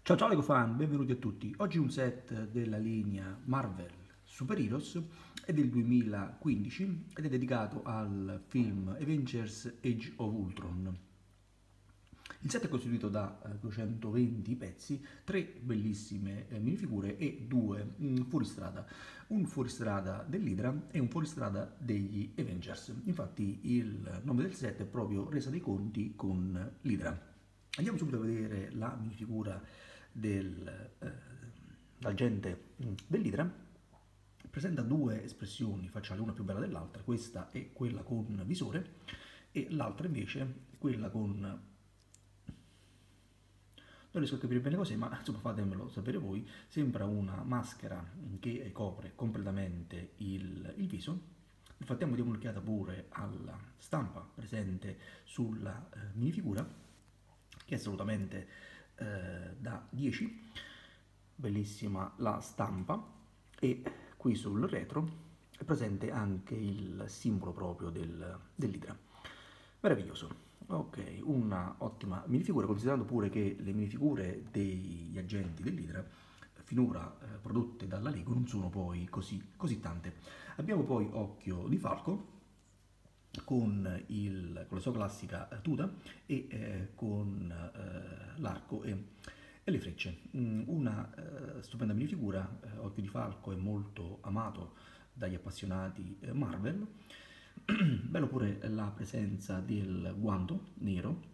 Ciao ciao Lego fan, benvenuti a tutti. Oggi un set della linea Marvel Super Heroes è del 2015 ed è dedicato al film Avengers Age of Ultron. Il set è costituito da 220 pezzi, 3 bellissime minifigure e 2 fuoristrada. Un fuoristrada dell'Hydra e un fuoristrada degli Avengers. Infatti il nome del set è proprio resa dei conti con l'Hydra. Andiamo subito a vedere la minifigura dell'agente dell'Hydra. Presenta due espressioni facciali, una più bella dell'altra, questa è quella con visore e l'altra invece quella con... Non riesco a capire bene cos'è, ma insomma fatemelo sapere voi. Sembra una maschera che copre completamente il viso. Infatti diamo un'occhiata pure alla stampa presente sulla minifigura, che è assolutamente da 10. Bellissima la stampa, e qui sul retro è presente anche il simbolo proprio dell'Hydra. Meraviglioso. Ok, una ottima minifigura, considerando pure che le minifigure degli agenti dell'Hydra finora prodotte dalla Lego non sono poi così tante. Abbiamo poi Occhio di Falco con la sua classica tuta e con l'arco e le frecce. Una stupenda minifigura. Occhio di Falco è molto amato dagli appassionati Marvel. Bello pure la presenza del guanto nero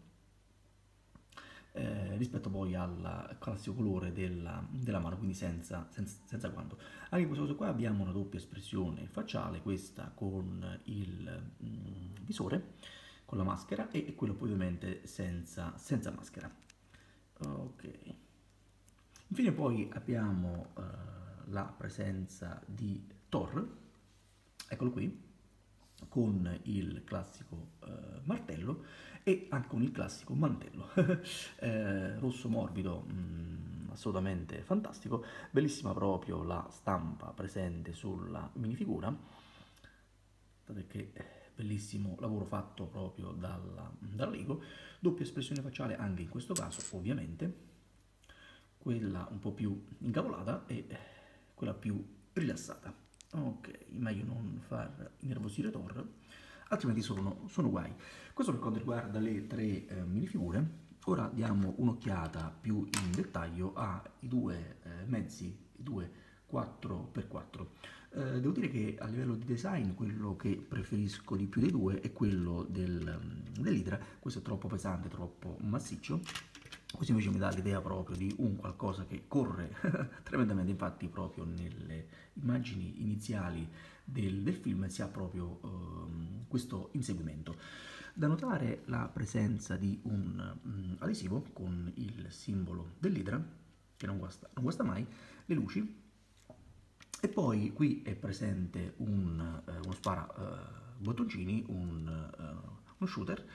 rispetto poi al classico colore della mano, quindi senza guanto. Anche in questo caso qua abbiamo una doppia espressione facciale, questa con il visore, con la maschera, e quello poi ovviamente senza maschera. Ok. Infine poi abbiamo la presenza di Thor, eccolo qui, con il classico martello e anche con il classico mantello rosso morbido, assolutamente fantastico. Bellissima proprio la stampa presente sulla minifigura, perché bellissimo lavoro fatto proprio dalla Lego. Doppia espressione facciale anche in questo caso, ovviamente, quella un po' più incavolata e quella più rilassata. Ok, meglio non far innervosire Thor, altrimenti sono guai. Questo per quanto riguarda le tre minifigure. Ora diamo un'occhiata più in dettaglio ai due mezzi, i due 4x4. Devo dire che a livello di design quello che preferisco di più dei due è quello dell'Hydra. Questo è troppo pesante, troppo massiccio. Questo invece mi dà l'idea proprio di un qualcosa che corre tremendamente. Infatti proprio nelle immagini iniziali del film si ha proprio questo inseguimento. Da notare la presenza di un adesivo con il simbolo dell'Hydra, che non guasta mai, le luci, e poi qui è presente uno spara bottoncini, uno shooter.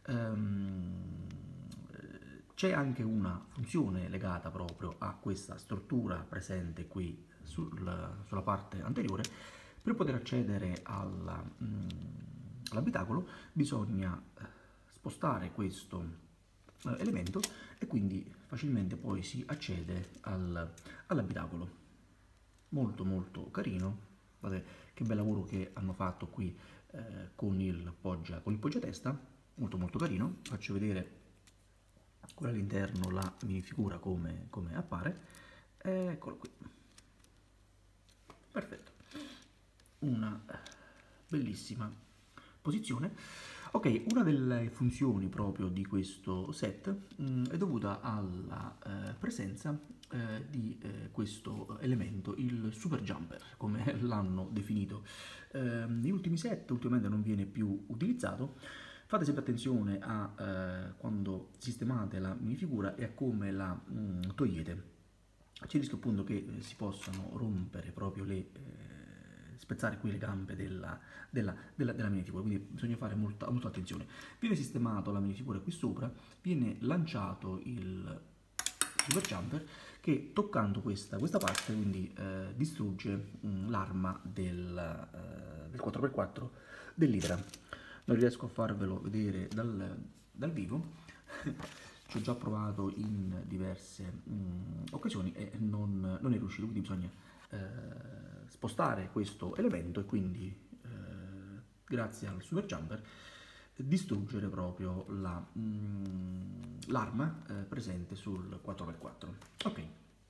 C'è anche una funzione legata proprio a questa struttura presente qui sulla parte anteriore. Per poter accedere all'abitacolo bisogna spostare questo elemento e quindi facilmente poi si accede all'abitacolo. Molto molto carino. Guardate che bel lavoro che hanno fatto qui con il poggiatesta, molto molto carino. Faccio vedere qui all'interno la minifigura come appare. Eccolo qui, perfetto, una bellissima posizione. Ok, una delle funzioni proprio di questo set è dovuta alla presenza di questo elemento, il super jumper, come l'hanno definito. Negli ultimi set ultimamente non viene più utilizzato. Fate sempre attenzione a quando sistemate la minifigura e a come la togliete. C'è il rischio appunto che si possano rompere proprio spezzare qui le gambe della minifigura, quindi bisogna fare molta attenzione. Viene sistemato la minifigura qui sopra, viene lanciato il super jumper che, toccando questa parte, quindi distrugge l'arma del 4x4 dell'Hydra. Non riesco a farvelo vedere dal vivo, ci ho già provato in diverse occasioni e non è riuscito, quindi bisogna spostare questo elemento e quindi grazie al super jumper distruggere proprio l'arma presente sul 4x4. Ok,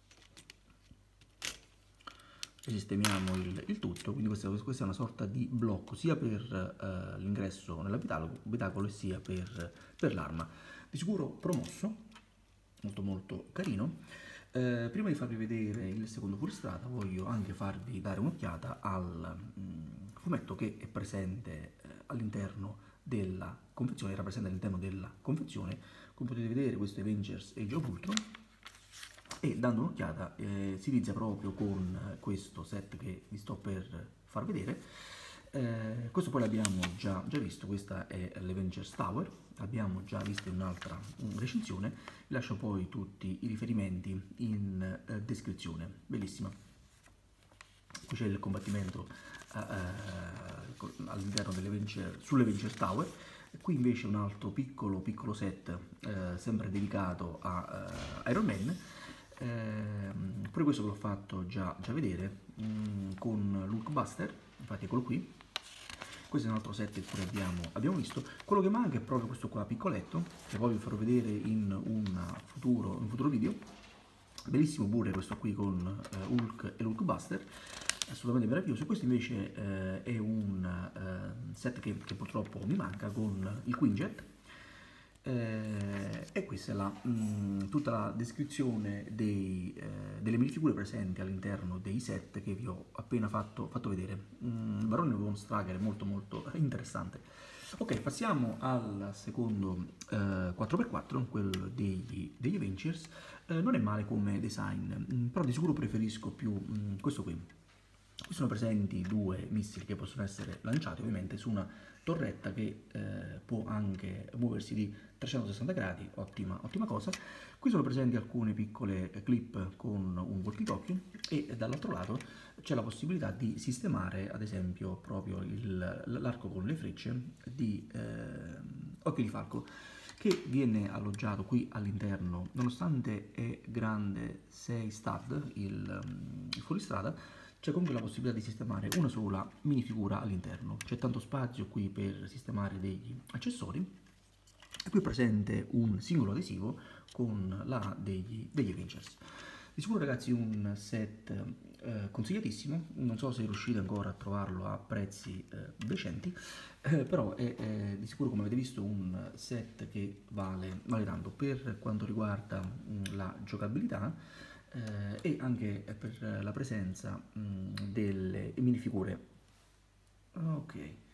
sistemiamo il tutto, quindi questa è una sorta di blocco sia per l'ingresso nell'abitacolo e sia per l'arma. Di sicuro promosso, molto molto carino. Prima di farvi vedere il secondo fuoristrada voglio anche farvi dare un'occhiata al fumetto che è presente all'interno della confezione, era presente all'interno della confezione. Come potete vedere questo è Avengers Age of Ultron e dando un'occhiata si inizia proprio con questo set che vi sto per far vedere. Questo poi l'abbiamo già visto, questa è l'Avengers Tower, l'abbiamo già visto in un'altra recensione, vi lascio poi tutti i riferimenti in descrizione, bellissima. Qui c'è il combattimento all'interno sull'Avengers Tower, qui invece un altro piccolo set sempre dedicato a Iron Man. Pure questo ve l'ho fatto già vedere con l'Hulkbuster, infatti eccolo qui. Questo è un altro set che pure abbiamo visto. Quello che manca è proprio questo qua piccoletto, che poi vi farò vedere in un futuro video. Bellissimo pure questo qui con Hulk e l'Hulkbuster, assolutamente meraviglioso. Questo invece è un set che purtroppo mi manca con il Quinjet. E questa è tutta la descrizione delle minifigure presenti all'interno dei set che vi ho appena fatto vedere. Barone von Strager è molto molto interessante. Ok, passiamo al secondo 4x4, quello degli Avengers. Non è male come design, però di sicuro preferisco più questo qui. Qui sono presenti due missili che possono essere lanciati ovviamente su una torretta che può anche muoversi di 360 gradi, ottima cosa. Qui sono presenti alcune piccole clip con un walkie-talkie e dall'altro lato c'è la possibilità di sistemare ad esempio proprio l'arco con le frecce di Occhio di Falco, che viene alloggiato qui all'interno, nonostante è grande 6 stud il fuoristrada. C'è comunque la possibilità di sistemare una sola minifigura all'interno, c'è tanto spazio qui per sistemare degli accessori e qui è presente un singolo adesivo con la degli Avengers. Di sicuro ragazzi un set consigliatissimo, non so se riuscite ancora a trovarlo a prezzi decenti, però è di sicuro, come avete visto, un set che vale tanto per quanto riguarda la giocabilità e anche per la presenza delle minifigure. Ok,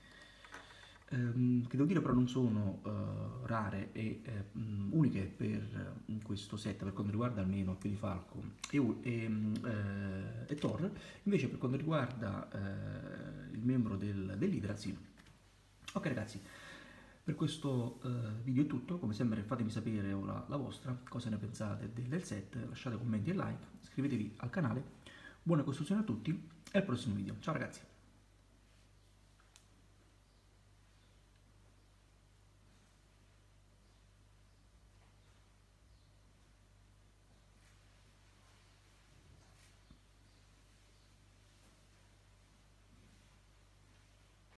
che devo dire però non sono rare e uniche per questo set, per quanto riguarda almeno Occhio di Falco e Thor. Invece per quanto riguarda il membro dell'Hydra, sì. Ok ragazzi, per questo video è tutto. Come sempre fatemi sapere ora la vostra, cosa ne pensate del set, lasciate commenti e like, iscrivetevi al canale. Buona costruzione a tutti e al prossimo video. Ciao ragazzi!